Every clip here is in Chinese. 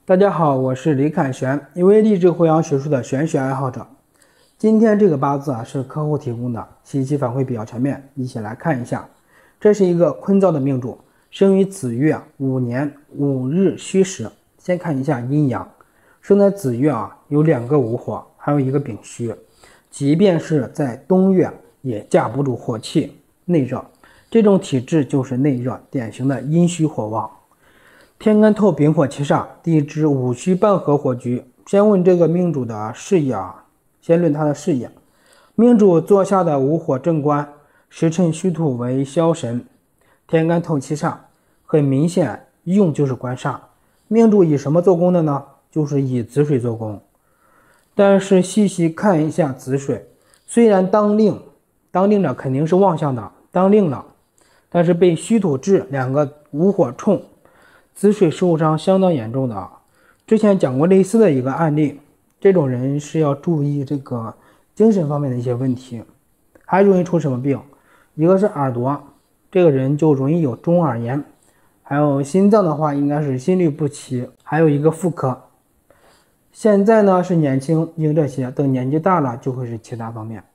大家好，我是李凯旋，一位励志护养学术的玄学爱好者。今天这个八字是客户提供的，信息反馈比较全面，一起来看一下。这是一个坤燥的命主，生于子月5年5日戌时。先看一下阴阳，生在子月有2个午火，还有一个丙戌，即便是在冬月也架不住火气，内热。这种体质就是内热，典型的阴虚火旺。天干透丙火七煞，地支午戌半合火局。先问这个命主的事业先论他的事业。命主坐下的午火正官，时辰戌土为枭神，天干透七煞，很明显用就是官煞。命主以什么做工的呢？就是以子水做工。但是细细看一下子水，虽然当令了肯定是旺相的，当令了，但是被戌土制2个午火冲，子水受伤相当严重的。之前讲过类似的一个案例，这种人是要注意这个精神方面的一些问题，还容易出什么病？一个是耳朵，这个人就容易有中耳炎，还有心脏的话应该是心律不齐，还有一个妇科。现在呢是年轻应这些，等年纪大了就会是其他方面。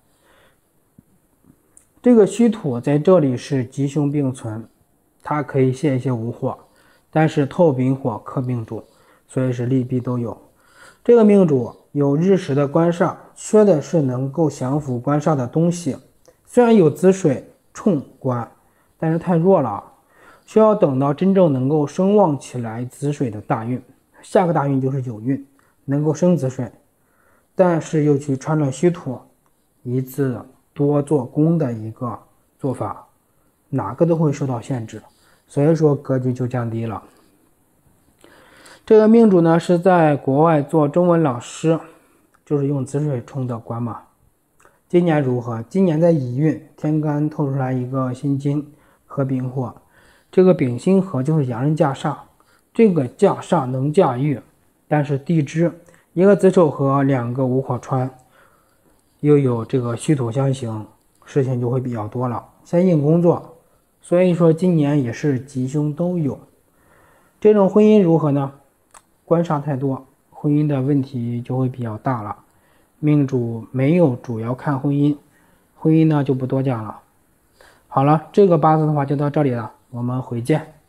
这个戌土在这里是吉凶并存，它可以泄一些午火，但是透丙火克命主，所以是利弊都有。这个命主有日时的官煞，缺的是能够降服官煞的东西。虽然有子水冲官，但是太弱了，需要等到真正能够声旺起来子水的大运，下个大运就是酉运，能够生子水，但是又去穿了戌土，一次多做工的一个做法，哪个都会受到限制，所以说格局就降低了。这个命主呢是在国外做中文老师，就是用子水冲的官嘛。今年如何？今年在乙运，天干透出来一个辛金和丙火，这个丙辛合就是阳人驾煞，这个驾煞能驾驭，但是地支一个子丑和2个午火穿，又有这个戌土相刑，事情就会比较多了，先硬工作，所以说今年也是吉凶都有。这种婚姻如何呢？官煞太多，婚姻的问题就会比较大了。命主没有主要看婚姻，婚姻呢就不多讲了。好了，这个八字的话就到这里了，我们回见。